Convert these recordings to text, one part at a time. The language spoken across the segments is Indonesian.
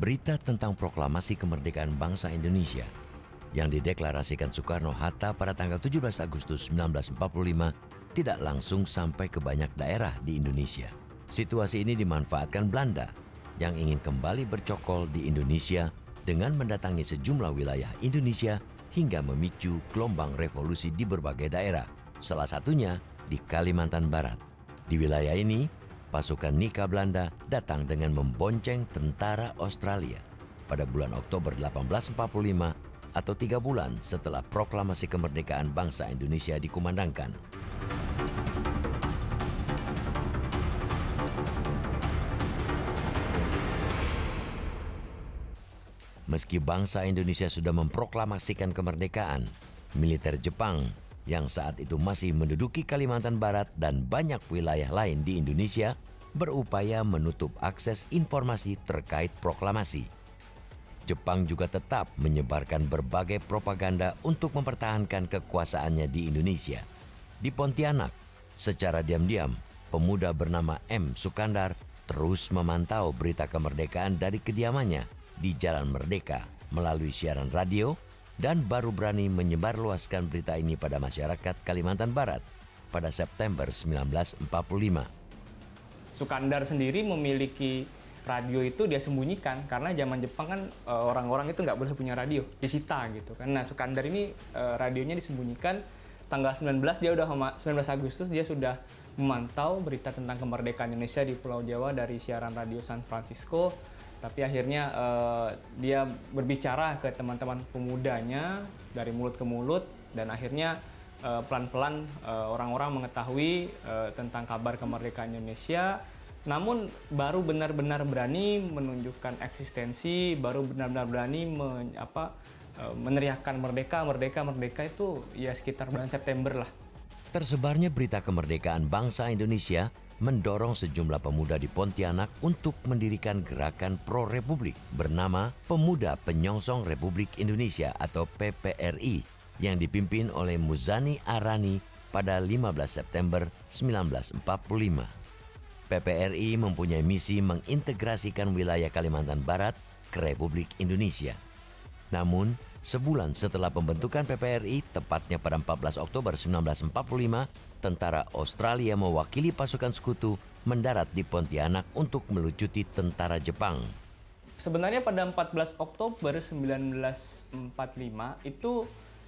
berita tentang proklamasi kemerdekaan bangsa Indonesia yang dideklarasikan Soekarno-Hatta pada tanggal 17 Agustus 1945 tidak langsung sampai ke banyak daerah di Indonesia. Situasi ini dimanfaatkan Belanda yang ingin kembali bercokol di Indonesia dengan mendatangi sejumlah wilayah Indonesia hingga memicu gelombang revolusi di berbagai daerah, salah satunya di Kalimantan Barat. Di wilayah ini, pasukan Nika Belanda datang dengan membonceng tentara Australia pada bulan Oktober 1845 atau 3 bulan setelah proklamasi kemerdekaan bangsa Indonesia dikumandangkan. Meski bangsa Indonesia sudah memproklamasikan kemerdekaan, militer Jepang yang saat itu masih menduduki Kalimantan Barat dan banyak wilayah lain di Indonesia berupaya menutup akses informasi terkait proklamasi. Jepang juga tetap menyebarkan berbagai propaganda untuk mempertahankan kekuasaannya di Indonesia. Di Pontianak, secara diam-diam, pemuda bernama M. Sukandar terus memantau berita kemerdekaan dari kediamannya di Jalan Merdeka melalui siaran radio dan baru berani menyebarluaskan berita ini pada masyarakat Kalimantan Barat pada September 1945. Sukandar sendiri memiliki radio itu dia sembunyikan karena zaman Jepang kan orang-orang itu nggak boleh punya radio, disita gitu kan. Nah, Sukandar ini radionya disembunyikan. Tanggal 19 Agustus dia sudah memantau berita tentang kemerdekaan Indonesia di Pulau Jawa dari siaran radio San Francisco. Tapi akhirnya dia berbicara ke teman-teman pemudanya dari mulut ke mulut dan akhirnya pelan-pelan orang-orang mengetahui tentang kabar kemerdekaan Indonesia. Namun baru benar-benar berani menunjukkan eksistensi, baru benar-benar berani meneriakkan merdeka itu ya sekitar bulan September lah. Tersebarnya berita kemerdekaan bangsa Indonesia mendorong sejumlah pemuda di Pontianak untuk mendirikan gerakan pro-republik bernama Pemuda Penyongsong Republik Indonesia atau PPRI yang dipimpin oleh Muzani Arani pada 15 September 1945. PPRI mempunyai misi mengintegrasikan wilayah Kalimantan Barat ke Republik Indonesia. Namun, sebulan setelah pembentukan PPRI, tepatnya pada 14 Oktober 1945, tentara Australia mewakili pasukan sekutu mendarat di Pontianak untuk melucuti tentara Jepang. Sebenarnya pada 14 Oktober 1945 itu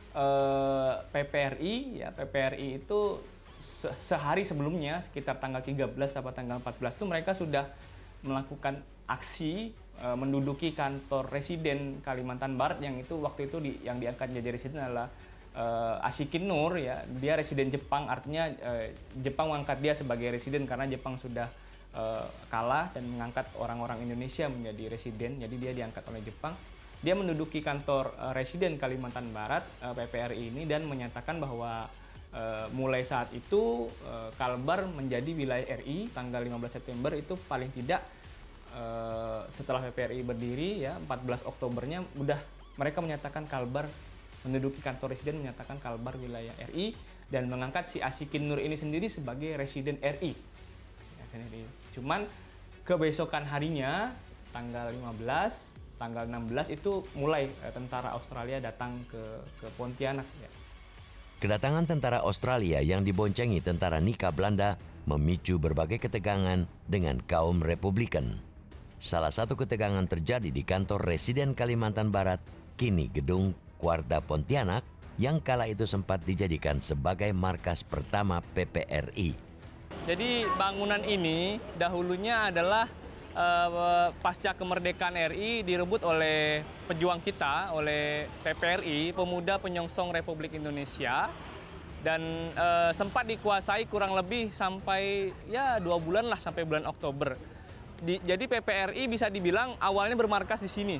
PPRI itu sehari sebelumnya, sekitar tanggal 13 atau tanggal 14 itu mereka sudah melakukan aksi menduduki kantor residen Kalimantan Barat yang itu waktu itu yang diangkat jadi residen adalah Ashikin Nur ya. Dia residen Jepang, artinya Jepang mengangkat dia sebagai residen karena Jepang sudah kalah dan mengangkat orang-orang Indonesia menjadi residen. Jadi dia diangkat oleh Jepang. Dia menduduki kantor residen Kalimantan Barat PPRI ini dan menyatakan bahwa mulai saat itu Kalbar menjadi wilayah RI. Tanggal 15 September itu paling tidak setelah PPRI berdiri ya 14 Oktobernya udah mereka menyatakan Kalbar menduduki kantor residen, menyatakan Kalbar wilayah RI dan mengangkat si Ashikin Nur ini sendiri sebagai residen RI. Cuman kebesokan harinya tanggal 15, tanggal 16 itu mulai tentara Australia datang ke Pontianak ya. Kedatangan tentara Australia yang diboncengi tentara Nika Belanda memicu berbagai ketegangan dengan kaum Republikan. Salah satu ketegangan terjadi di kantor residen Kalimantan Barat, kini gedung Kuarda Pontianak, yang kala itu sempat dijadikan sebagai markas pertama PPRI. Jadi bangunan ini dahulunya adalah pasca kemerdekaan RI direbut oleh pejuang kita, oleh PPRI, Pemuda Penyongsong Republik Indonesia, dan sempat dikuasai kurang lebih sampai ya 2 bulan lah, sampai bulan Oktober. Jadi PPRI bisa dibilang awalnya bermarkas di sini.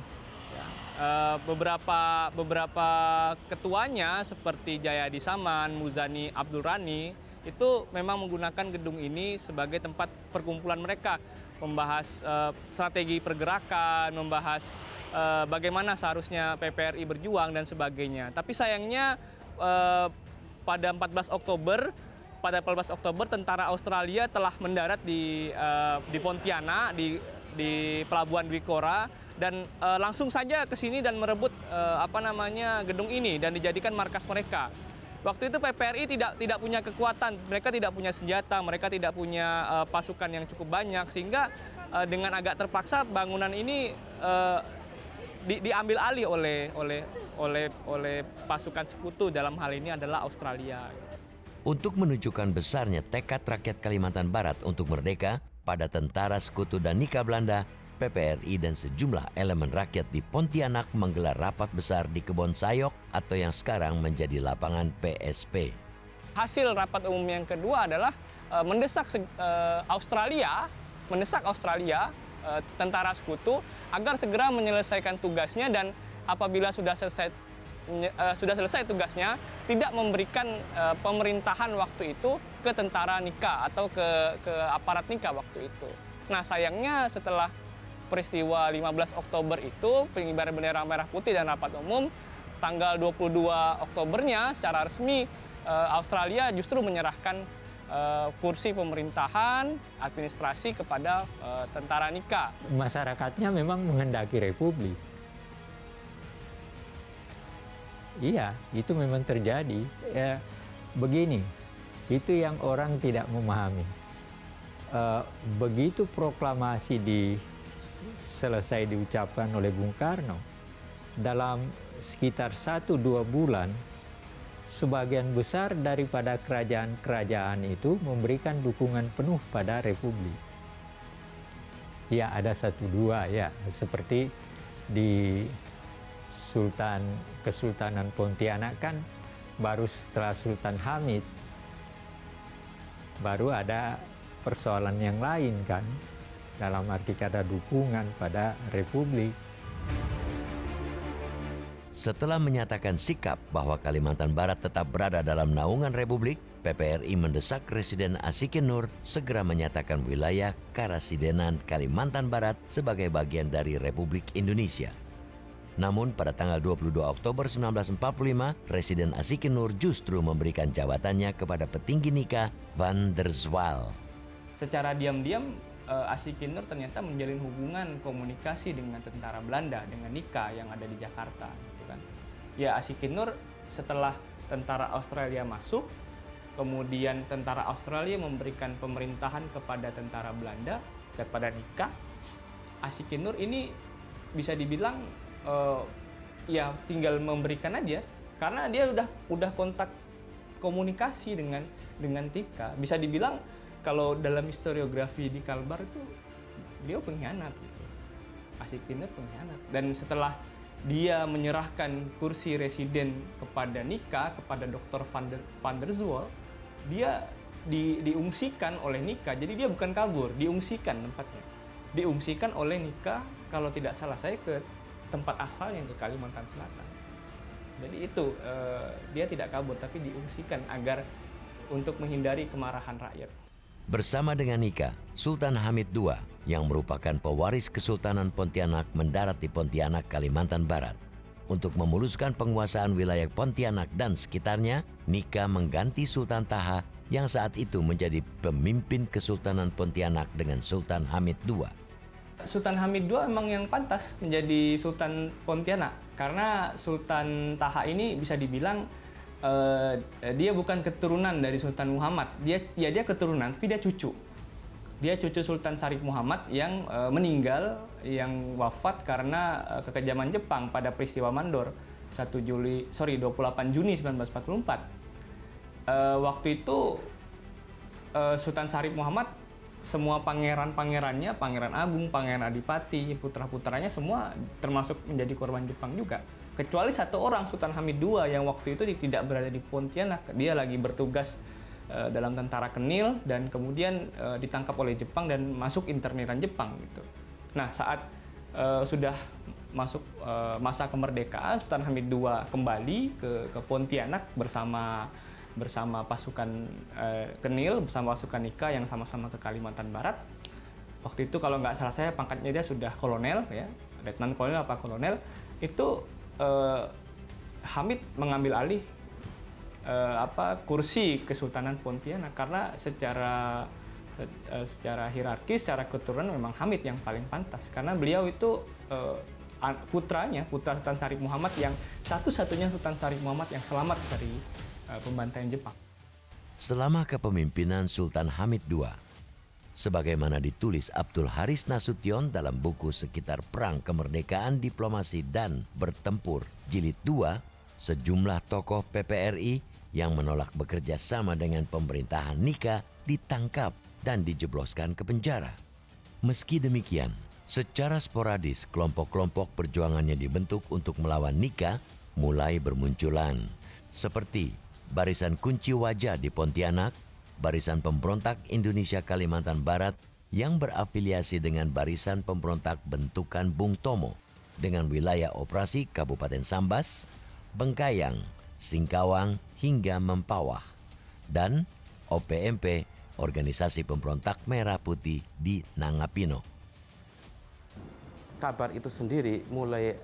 Beberapa ketuanya seperti Jayadi Saman, Muzani Abdul Rani itu memang menggunakan gedung ini sebagai tempat perkumpulan mereka, membahas strategi pergerakan, membahas bagaimana seharusnya PPRI berjuang dan sebagainya. Tapi sayangnya pada 14 Oktober tentara Australia telah mendarat di Pontianak, di Pelabuhan Dwi Kora, dan langsung saja ke sini dan merebut gedung ini dan dijadikan markas mereka. Waktu itu PPRI tidak punya kekuatan, mereka tidak punya senjata, mereka tidak punya pasukan yang cukup banyak, sehingga dengan agak terpaksa bangunan ini diambil alih oleh pasukan sekutu, dalam hal ini adalah Australia. Untuk menunjukkan besarnya tekad rakyat Kalimantan Barat untuk merdeka, pada tentara sekutu dan Nika Belanda, PPRI dan sejumlah elemen rakyat di Pontianak menggelar rapat besar di Kebon Sayok atau yang sekarang menjadi lapangan PSP. Hasil rapat umum yang kedua adalah mendesak Australia, tentara sekutu, agar segera menyelesaikan tugasnya dan apabila sudah selesai tugasnya, tidak memberikan pemerintahan waktu itu ke tentara Nika atau ke aparat Nika waktu itu. Nah, sayangnya setelah peristiwa 15 Oktober itu, pengibaran bendera merah putih dan rapat umum, tanggal 22 Oktobernya secara resmi Australia justru menyerahkan kursi pemerintahan, administrasi kepada tentara Nika. Masyarakatnya memang menghendaki republik. Iya, itu memang terjadi. Begini, itu yang orang tidak memahami. Begitu proklamasi selesai diucapkan oleh Bung Karno, dalam sekitar 1-2 bulan, sebagian besar daripada kerajaan-kerajaan itu memberikan dukungan penuh pada republik. Ya, ada 1-2 ya, seperti di Kesultanan Pontianak kan baru setelah Sultan Hamid baru ada persoalan yang lain kan, dalam arti kata dukungan pada republik. Setelah menyatakan sikap bahwa Kalimantan Barat tetap berada dalam naungan republik, PPRI mendesak Residen Asikin Nur segera menyatakan wilayah Karasidenan Kalimantan Barat sebagai bagian dari Republik Indonesia. Namun pada tanggal 22 Oktober 1945, Residen Asikin Nur justru memberikan jabatannya kepada petinggi Nika Van der Zwaal. Secara diam-diam, Asikin Nur ternyata menjalin hubungan komunikasi dengan tentara Belanda, dengan Nika yang ada di Jakarta. Gitu kan. Ya, Asikin Nur setelah tentara Australia masuk, kemudian tentara Australia memberikan pemerintahan kepada tentara Belanda, kepada Nika. Asikin Nur ini bisa dibilang ya tinggal memberikan aja, karena dia udah kontak komunikasi dengan Tika. Bisa dibilang kalau dalam historiografi di Kalbar itu dia pengkhianat gitu. Asikin Nur pengkhianat. Dan setelah dia menyerahkan kursi residen kepada Nika, kepada Dr. Van der Zwaal, dia diungsikan oleh Nika. Jadi dia bukan kabur, diungsikan tempatnya. Diungsikan oleh Nika, kalau tidak salah saya, ke tempat asalnya, ke Kalimantan Selatan. Jadi itu, dia tidak kabur tapi diungsikan agar untuk menghindari kemarahan rakyat. Bersama dengan Nika, Sultan Hamid II yang merupakan pewaris Kesultanan Pontianak mendarat di Pontianak, Kalimantan Barat. Untuk memuluskan penguasaan wilayah Pontianak dan sekitarnya, Nika mengganti Sultan Taha yang saat itu menjadi pemimpin Kesultanan Pontianak dengan Sultan Hamid II. Sultan Hamid II memang yang pantas menjadi Sultan Pontianak, karena Sultan Taha ini bisa dibilang dia bukan keturunan dari Sultan Muhammad. Dia keturunan, tapi dia cucu. Dia cucu Sultan Syarif Muhammad yang meninggal, yang wafat karena kekejaman Jepang pada peristiwa Mandor 28 Juni 1944. Waktu itu Sultan Syarif Muhammad, semua pangeran-pangerannya, Pangeran Agung, Pangeran Adipati, putra-putranya semua termasuk menjadi korban Jepang juga. Kecuali satu orang, Sultan Hamid II, yang waktu itu tidak berada di Pontianak. Dia lagi bertugas dalam tentara Kenil dan kemudian ditangkap oleh Jepang dan masuk interniran Jepang gitu. Nah, saat sudah masuk masa kemerdekaan, Sultan Hamid II kembali ke Pontianak bersama pasukan Kenil, bersama pasukan Nika yang sama-sama ke Kalimantan Barat. Waktu itu kalau nggak salah saya pangkatnya dia sudah kolonel, ya, letnan kolonel apa kolonel. Itu Hamid mengambil alih kursi Kesultanan Pontianak karena Secara hierarkis, secara keturunan memang Hamid yang paling pantas karena beliau itu putra Sultan Syarif Muhammad yang satu-satunya Sultan Syarif Muhammad yang selamat dari pembantaian Jepang. Selama kepemimpinan Sultan Hamid II, sebagaimana ditulis Abdul Haris Nasution dalam buku Sekitar Perang Kemerdekaan Diplomasi dan Bertempur Jilid 2, sejumlah tokoh PPRI yang menolak bekerja sama dengan pemerintahan Nika ditangkap dan dijebloskan ke penjara. Meski demikian, secara sporadis kelompok-kelompok perjuangannya dibentuk untuk melawan Nika mulai bermunculan, seperti Barisan Kunci Wajah di Pontianak, Barisan Pemberontak Indonesia Kalimantan Barat yang berafiliasi dengan Barisan Pemberontak bentukan Bung Tomo dengan wilayah operasi Kabupaten Sambas, Bengkayang, Singkawang hingga Mempawah, dan OPMP, Organisasi Pemberontak Merah Putih di Nangapino. Kabar itu sendiri mulai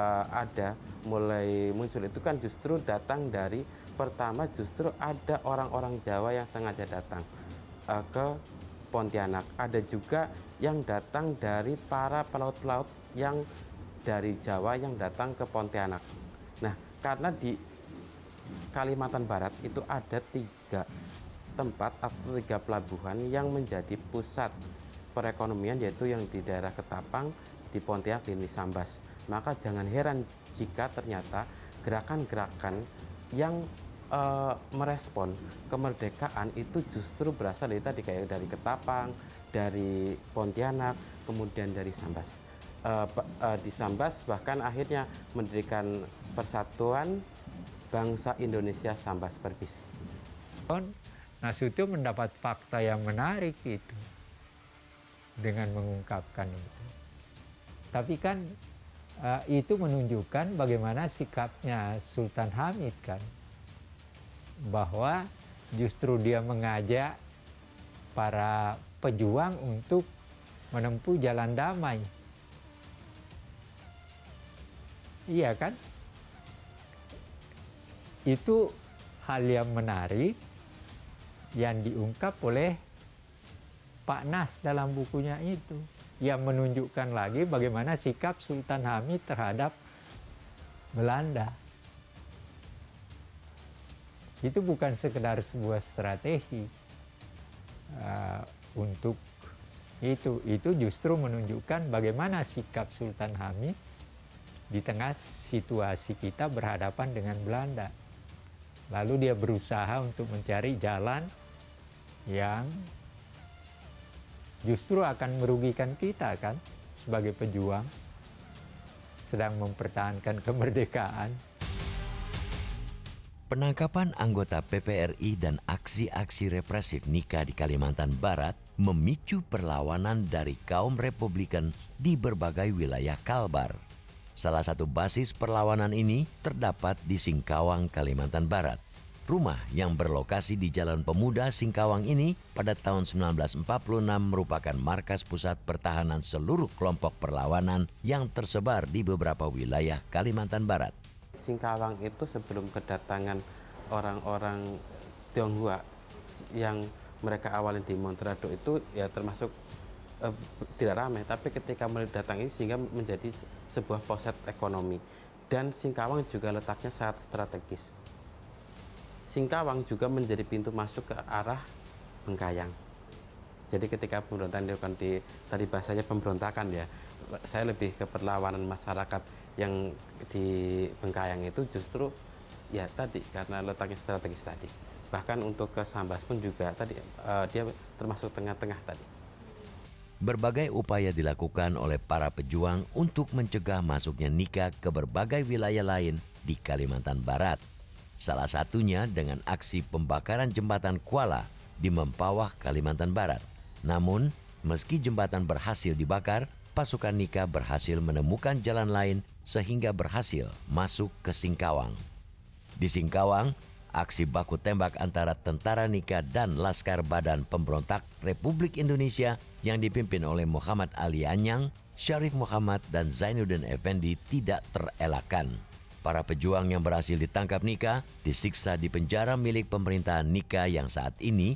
muncul itu kan justru datang dari pertama justru ada orang-orang Jawa yang sengaja datang ke Pontianak. Ada juga yang datang dari para pelaut-pelaut yang dari Jawa yang datang ke Pontianak. Nah, karena di Kalimantan Barat itu ada 3 tempat atau 3 pelabuhan yang menjadi pusat perekonomian, yaitu yang di daerah Ketapang, di Pontianak, di Sambas. Maka jangan heran jika ternyata gerakan-gerakan yang merespon kemerdekaan itu justru berasal dari tadi kayak dari Ketapang, dari Pontianak, kemudian dari Sambas. Di Sambas bahkan akhirnya mendirikan Persatuan Bangsa Indonesia Sambas Perbisi. Nasution mendapat fakta yang menarik itu dengan mengungkapkan itu. Tapi kan itu menunjukkan bagaimana sikapnya Sultan Hamid kan, bahwa justru dia mengajak para pejuang untuk menempuh jalan damai. Iya kan? Itu hal yang menarik yang diungkap oleh Pak Nas dalam bukunya itu, yang menunjukkan lagi bagaimana sikap Sultan Hamid terhadap Belanda. Itu bukan sekedar sebuah strategi untuk itu justru menunjukkan bagaimana sikap Sultan Hamid di tengah situasi kita berhadapan dengan Belanda. Lalu dia berusaha untuk mencari jalan yang justru akan merugikan kita kan sebagai pejuang sedang mempertahankan kemerdekaan. Penangkapan anggota PPRI dan aksi-aksi represif Nika di Kalimantan Barat memicu perlawanan dari kaum Republikan di berbagai wilayah Kalbar. Salah satu basis perlawanan ini terdapat di Singkawang, Kalimantan Barat. Rumah yang berlokasi di Jalan Pemuda Singkawang ini pada tahun 1946 merupakan markas pusat pertahanan seluruh kelompok perlawanan yang tersebar di beberapa wilayah Kalimantan Barat. Singkawang itu sebelum kedatangan orang-orang Tionghoa yang mereka awalnya di Montrado itu ya termasuk tidak ramai, tapi ketika mulai datang ini sehingga menjadi sebuah poset ekonomi. Dan Singkawang juga letaknya sangat strategis. Singkawang juga menjadi pintu masuk ke arah Bengkayang. Jadi ketika pemberontakan dilakukan tadi bahasanya pemberontakan ya, saya lebih ke perlawanan masyarakat yang di Bengkayang itu justru ya tadi karena letaknya strategis tadi. Bahkan untuk ke Sambas pun juga tadi dia termasuk tengah-tengah tadi. Berbagai upaya dilakukan oleh para pejuang untuk mencegah masuknya Nika ke berbagai wilayah lain di Kalimantan Barat. Salah satunya dengan aksi pembakaran jembatan Kuala di Mempawah, Kalimantan Barat. Namun, meski jembatan berhasil dibakar, pasukan Nika berhasil menemukan jalan lain sehingga berhasil masuk ke Singkawang. Di Singkawang, aksi baku tembak antara tentara Nika dan Laskar Badan Pemberontak Republik Indonesia yang dipimpin oleh Muhammad Ali Anyang, Syarif Muhammad, dan Zainuddin Effendi tidak terelakkan. Para pejuang yang berhasil ditangkap Nika disiksa di penjara milik pemerintahan Nika yang saat ini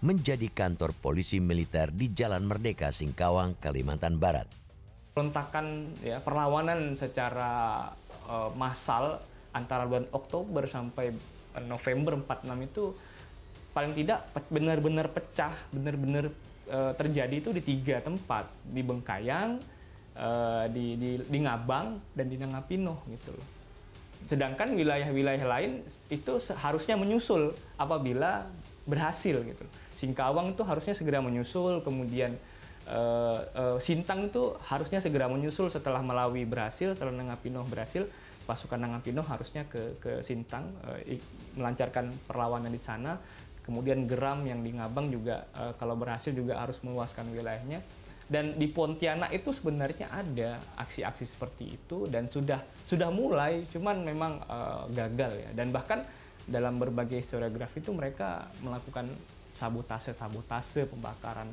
menjadi kantor polisi militer di Jalan Merdeka, Singkawang, Kalimantan Barat. Perontakan ya, perlawanan secara massal antara bulan Oktober sampai November 46 itu paling tidak benar-benar pecah, benar-benar terjadi itu di 3 tempat, di Bengkayang, di Ngabang, dan di Nangapino gitu loh. Sedangkan wilayah-wilayah lain itu harusnya menyusul apabila berhasil gitu. Singkawang itu harusnya segera menyusul, kemudian Sintang itu harusnya segera menyusul setelah Malawi berhasil, setelah Nangapino berhasil, pasukan Nangapino harusnya ke Sintang melancarkan perlawanan di sana. Kemudian Geram yang di Ngabang juga kalau berhasil juga harus meluaskan wilayahnya. Dan di Pontianak itu sebenarnya ada aksi-aksi seperti itu dan sudah mulai, cuman memang gagal ya. Dan bahkan dalam berbagai historiografi itu mereka melakukan sabotase pembakaran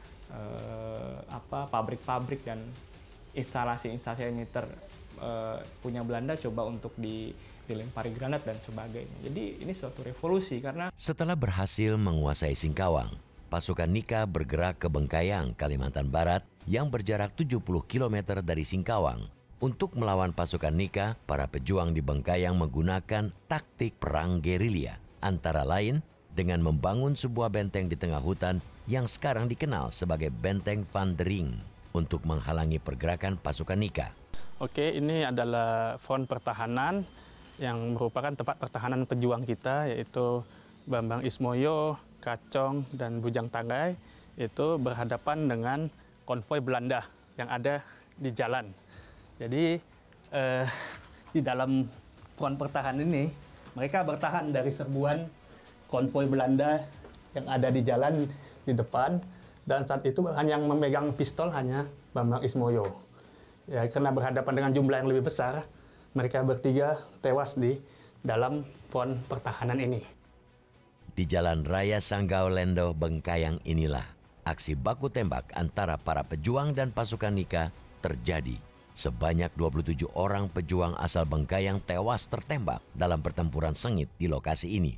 pabrik-pabrik dan instalasi-instalasi militer punya Belanda coba untuk dilempari granat dan sebagainya. Jadi ini suatu revolusi karena setelah berhasil menguasai Singkawang, pasukan Nika bergerak ke Bengkayang, Kalimantan Barat yang berjarak 70 km dari Singkawang. Untuk melawan pasukan Nika, para pejuang di Bengkayang menggunakan taktik perang gerilya, antara lain dengan membangun sebuah benteng di tengah hutan yang sekarang dikenal sebagai Benteng Van der Ring untuk menghalangi pergerakan pasukan Nika. Oke, ini adalah front pertahanan yang merupakan tempat pertahanan pejuang kita, yaitu Bambang Ismoyo, Kacong, dan Bujang Tanggai. Itu berhadapan dengan konvoi Belanda yang ada di jalan. Jadi di dalam front pertahanan ini, mereka bertahan dari serbuan konvoi Belanda yang ada di jalan di depan, dan saat itu hanya yang memegang pistol hanya Bambang Ismoyo. Ya, karena berhadapan dengan jumlah yang lebih besar, mereka bertiga tewas di dalam front pertahanan ini. Di Jalan Raya Sanggau Lendo, Bengkayang inilah aksi baku tembak antara para pejuang dan pasukan Nika terjadi. Sebanyak 27 orang pejuang asal Bengkayang tewas tertembak dalam pertempuran sengit di lokasi ini.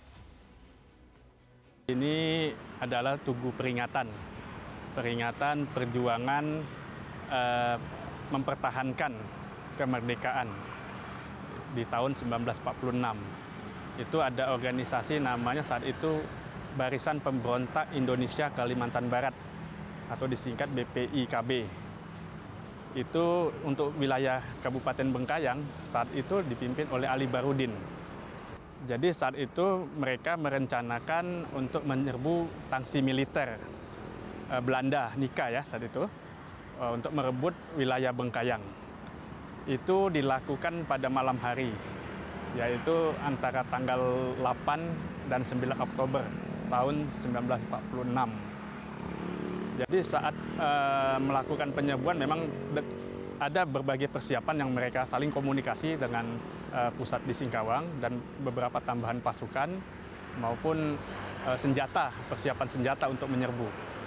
Ini adalah tugu peringatan perjuangan mempertahankan kemerdekaan di tahun 1946. Itu ada organisasi namanya saat itu Barisan Pemberontak Indonesia Kalimantan Barat atau disingkat BPIKB. Itu untuk wilayah Kabupaten Bengkayang saat itu dipimpin oleh Ali Barudin. Jadi saat itu mereka merencanakan untuk menyerbu tangsi militer Belanda, Nika ya saat itu, untuk merebut wilayah Bengkayang. Itu dilakukan pada malam hari, yaitu antara tanggal 8 dan 9 Oktober tahun 1946. Jadi saat melakukan penyerbuan memang ada berbagai persiapan yang mereka saling komunikasi dengan pusat di Singkawang dan beberapa tambahan pasukan maupun persiapan senjata untuk menyerbu.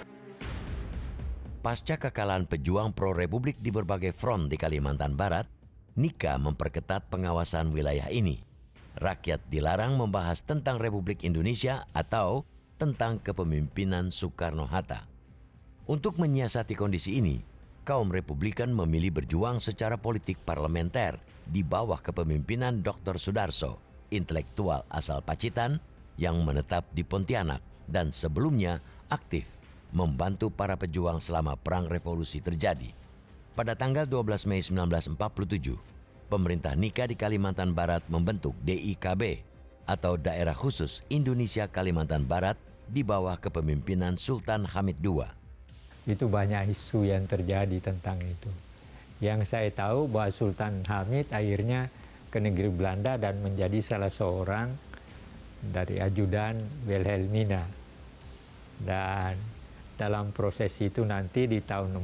Pasca kekalahan pejuang pro-republik di berbagai front di Kalimantan Barat, Nika memperketat pengawasan wilayah ini. Rakyat dilarang membahas tentang Republik Indonesia atau tentang kepemimpinan Soekarno-Hatta. Untuk menyiasati kondisi ini, kaum Republikan memilih berjuang secara politik parlementer di bawah kepemimpinan Dr. Sudarso, intelektual asal Pacitan yang menetap di Pontianak dan sebelumnya aktif membantu para pejuang selama Perang Revolusi terjadi. Pada tanggal 12 Mei 1947, pemerintah Nika di Kalimantan Barat membentuk DIKB atau Daerah Khusus Indonesia Kalimantan Barat di bawah kepemimpinan Sultan Hamid II. Itu banyak isu yang terjadi tentang itu. Yang saya tahu bahwa Sultan Hamid akhirnya ke negeri Belanda dan menjadi salah seorang dari ajudan Wilhelmina. Dan dalam proses itu nanti di tahun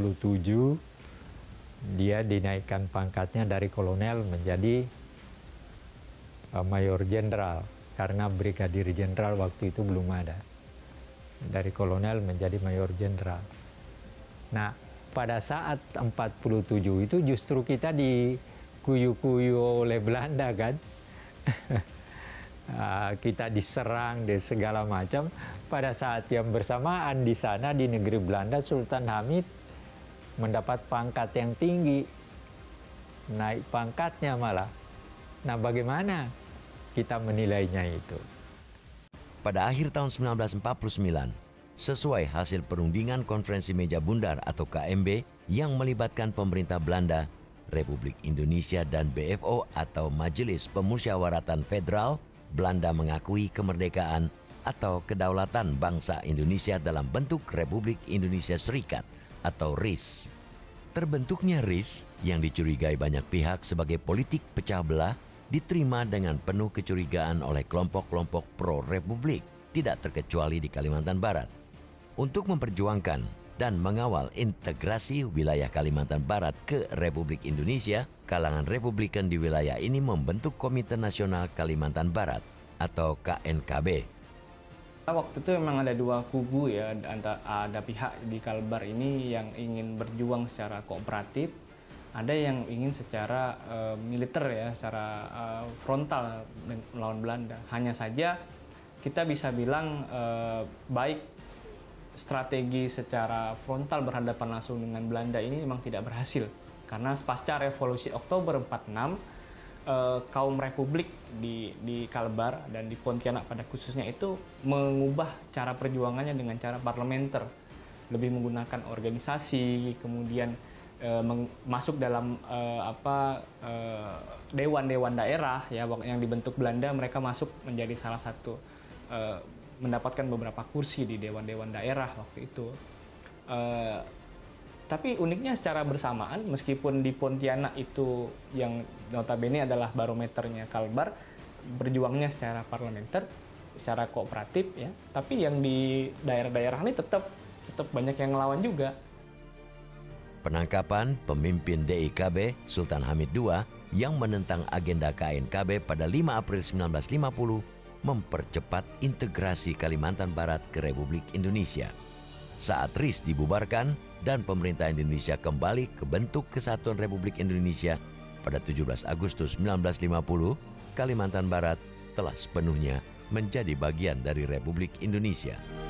47 dia dinaikkan pangkatnya dari kolonel menjadi mayor jenderal karena brigadir jenderal waktu itu belum ada. Dari kolonel menjadi mayor jenderal. Nah, pada saat 47 itu justru kita dikuyu-kuyu oleh Belanda kan. kita diserang dan segala macam. Pada saat yang bersamaan di sana di negeri Belanda, Sultan Hamid mendapat pangkat yang tinggi, naik pangkatnya malah. Nah, bagaimana kita menilainya itu? Pada akhir tahun 1949, sesuai hasil perundingan Konferensi Meja Bundar atau KMB yang melibatkan pemerintah Belanda, Republik Indonesia dan BFO atau Majelis Pemusyawaratan Federal, Belanda mengakui kemerdekaan atau kedaulatan bangsa Indonesia dalam bentuk Republik Indonesia Serikat atau RIS. Terbentuknya RIS yang dicurigai banyak pihak sebagai politik pecah belah diterima dengan penuh kecurigaan oleh kelompok-kelompok pro-republik, tidak terkecuali di Kalimantan Barat. Untuk memperjuangkan dan mengawal integrasi wilayah Kalimantan Barat ke Republik Indonesia, kalangan Republikan di wilayah ini membentuk Komite Nasional Kalimantan Barat atau KNKB. Waktu itu memang ada dua kubu ya, ada pihak di Kalbar ini yang ingin berjuang secara kooperatif, ada yang ingin secara militer ya, secara frontal melawan Belanda. Hanya saja kita bisa bilang baik strategi secara frontal berhadapan langsung dengan Belanda ini memang tidak berhasil. Karena pasca revolusi Oktober 46, kaum Republik di Kalbar dan di Pontianak pada khususnya itu mengubah cara perjuangannya dengan cara parlementer, lebih menggunakan organisasi, kemudian masuk dalam dewan-dewan daerah ya yang dibentuk Belanda. Mereka masuk menjadi salah satu mendapatkan beberapa kursi di dewan-dewan daerah waktu itu. Tapi uniknya secara bersamaan, meskipun di Pontianak itu yang notabene adalah barometernya Kalbar, berjuangnya secara parlementer, secara kooperatif ya, tapi yang di daerah-daerah ini tetap banyak yang ngelawan juga. Penangkapan pemimpin DIKB Sultan Hamid II yang menentang agenda KNKB pada 5 April 1950 mempercepat integrasi Kalimantan Barat ke Republik Indonesia. Saat RIS dibubarkan dan pemerintah Indonesia kembali ke bentuk Kesatuan Republik Indonesia pada 17 Agustus 1950, Kalimantan Barat telah sepenuhnya menjadi bagian dari Republik Indonesia.